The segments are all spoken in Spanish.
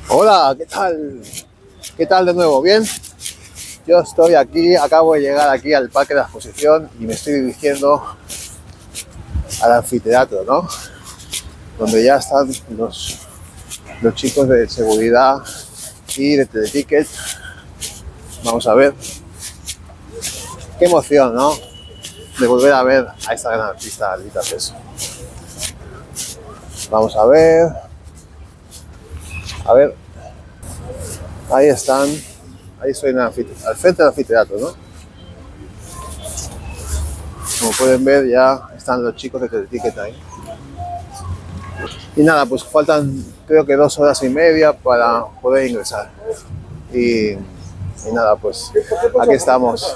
Hola, ¿qué tal? ¿Qué tal de nuevo? ¿Bien? Yo estoy aquí, acabo de llegar aquí al Parque de la Exposición y me estoy dirigiendo al anfiteatro, ¿no? Donde ya están los chicos de seguridad y de Teleticket. Vamos a ver. Qué emoción, ¿no? De volver a ver a esta gran artista, Lita Peso. Vamos a ver. A ver. Ahí están. Ahí estoy en al frente del anfiteatro, ¿no? Como pueden ver, ya están los chicos de Teleticket ahí. Y nada, pues faltan creo que 2 horas y media para poder ingresar. Y nada, pues aquí estamos.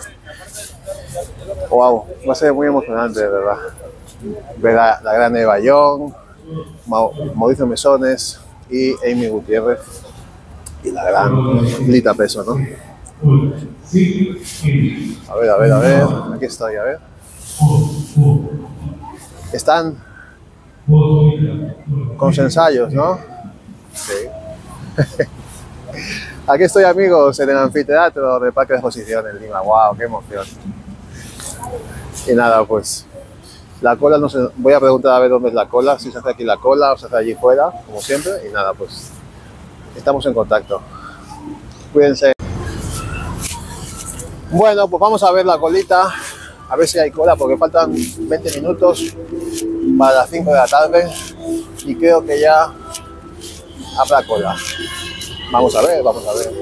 Wow, va a ser muy emocionante, de verdad. Ver a la gran Eva Young, Mauricio Mesones y Amy Gutiérrez. Y la gran Lita Peso, ¿no? A ver. Aquí estoy, a ver. Están con sus ensayos, ¿no? Sí. Aquí estoy, amigos, en el anfiteatro del Parque de Exposición en Lima. ¡Wow! ¡Qué emoción! Y nada, pues la cola, no sé, voy a preguntar a ver dónde es la cola, si se hace aquí la cola o se hace allí fuera, como siempre. Y nada, pues estamos en contacto. Cuídense. Bueno, pues vamos a ver la colita, a ver si hay cola, porque faltan 20 minutos para las 5 de la tarde y creo que ya habrá cola. Vamos a ver, vamos a ver.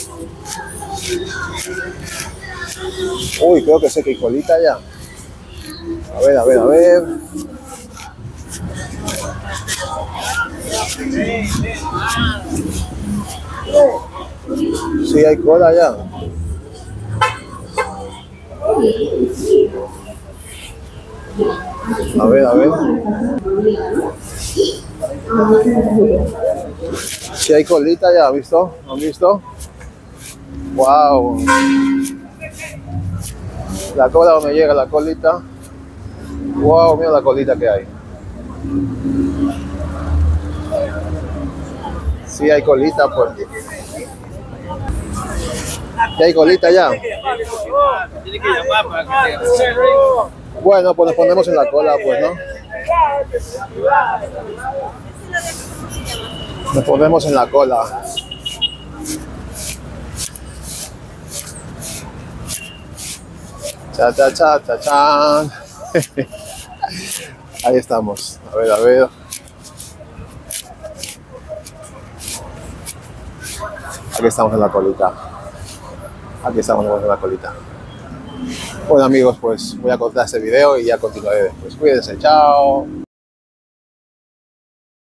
Uy, creo que sé que hay colita ya. A ver. Sí, hay cola ya. A ver. Si hay colita ya, ¿has visto? ¿Han visto? ¡Wow! La cola donde llega la colita. ¡Wow! Mira la colita que hay. Sí hay colita, pues. ¿Sí hay colita ya? Bueno, pues nos ponemos en la cola, pues, ¿no? Nos ponemos en la cola. Cha. Ahí estamos. A ver. Aquí estamos en la colita. Bueno, amigos, pues voy a cortar este video y ya continuaré después. Cuídense, chao.